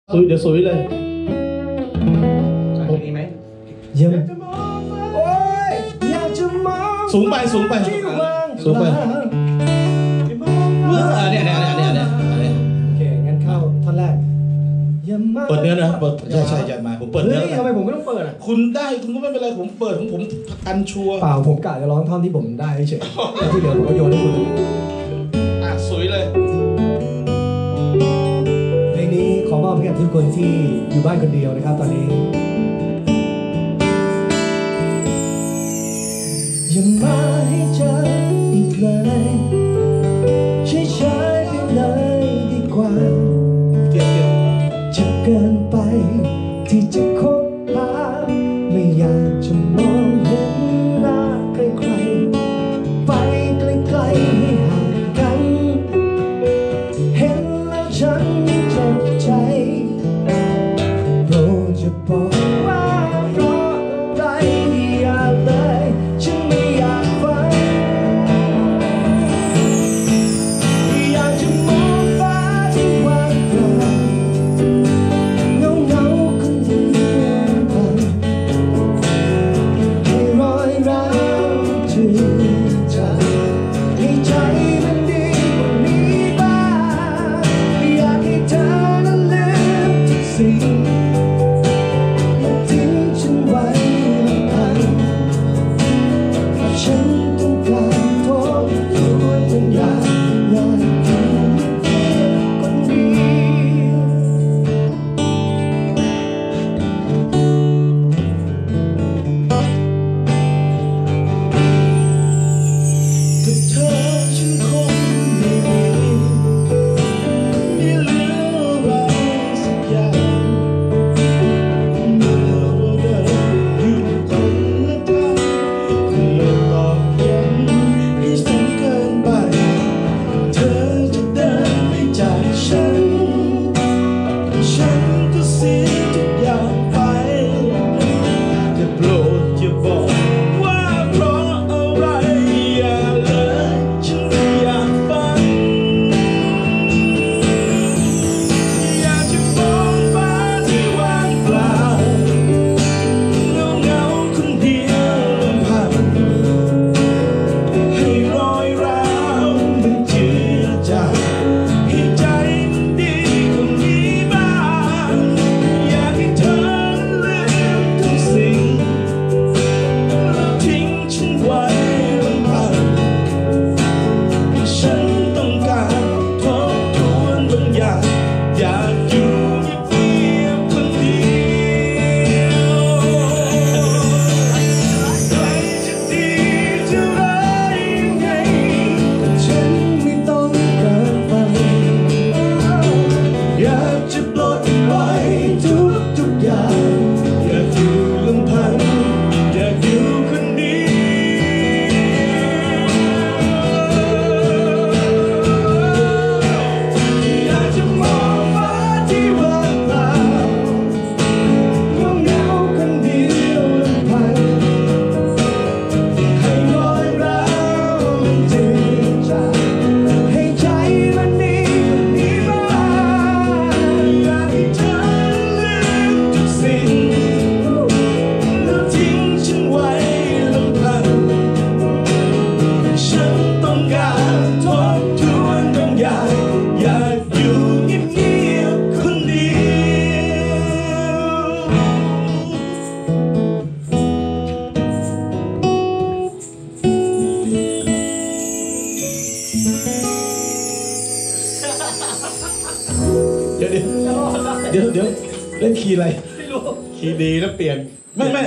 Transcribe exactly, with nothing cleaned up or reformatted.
สุยเดี๋ยวสุยเลยตรงนี้ไหมยังโอ้ยอยากจะมองสูงไปสูงไปสูงไปเมื่อเนี่ยเนี่ยเนี่ยเนี่ยเนี่ยโอเคงั้นเข้าท่อนแรกเปิดเนื้อนะเปิดใช่ใช่จัดมาผมเปิดเนื้อทำไมผมไม่ต้องเปิดอ่ะคุณได้คุณก็ไม่เป็นไรผมเปิดของผมกันชัวร์เปล่าผมกะจะร้องท่อนที่ผมได้เฉยแล้วที่เหลือผมก็โยนให้คุณอ่ะสวยเลยเพลงนี้ขอมอบให้กับทุกคนที่อยู่บ้านคนเดียวนะครับตอนนี้อย่ามาให้เจออีกเลยใช้ใช้ไปเลยดีกว่าเทียบเทียบจะเกินไปที่จะคบหาไม่อยากจะมองเห็นหน้าใครๆไปไกลๆให้ห่างกันเห็นแล้วฉันเจ็บใจโปรดจะบอกว่าเพราะอะไรอย่าเลยฉันไม่อยากฟังอยากจะมองฟ้าที่ว่างเปล่าเงาเงาคนเดียวกันให้รอยร้าวจืดจางให้ใจมันดีกว่านี้บ้างอยากให้เธอนั้นลืมทุกสิ่งทิ้งฉันไว้ลำพังฉันต้องการทบทวนบางอย่างอยากอยู่เพียงคนเดียวกับเธอฉันคงไม่มีไม่เหลืออะไรสักอย่างเมื่อเราเดินอยู่คนละทางเลยตอกย้ำให้สูงเกินไปเธอจะเดินไปจากฉันฉันก็เสียทุกอย่างไปแต่โปรดอย่าบอกว่าเพราะอะไรอย่าเลยฉันไม่อยากฟังอยากจะมองฟ้าที่ว่างเปล่าเงาเงาคนเดียวลำพังให้รอยร้าวมันเจือจางให้ใจมันดีกว่านี้บ้างอยากให้เธอลืมทุกสิ่งแล้วทิ้งฉันไว้ลำพังฉันต้องการทบทวนบางอย่างอยากอยู่เงียบๆคนเดียวใครจะดีจะร้ายยังไงก็ฉันไม่ต้องการฟังอยากจะปลดปล่อยทุกทุกอย่างอยากอยู่ลำพังอยากอยู่คนเดียวอยากจะมองฟ้าที่ว่างเปล่าเงาเงาคนเดียวลำพังให้รอยร้าวมันจืดจางให้ใจมันดีกว่านี้บ้างอยากให้เธอลืมทุกสิ่งแล้วทิ้งฉันไว้ลำพังฉันต้องการทบทวนบางอย่างอยากอยู่เงียบๆคนเดียว เดี๋ยวเดี๋ยวเดี๋ยวเดี๋ยวเล่นคีย์อะไรคีย์ดีแล้วเปลี่ยนไม่ไม่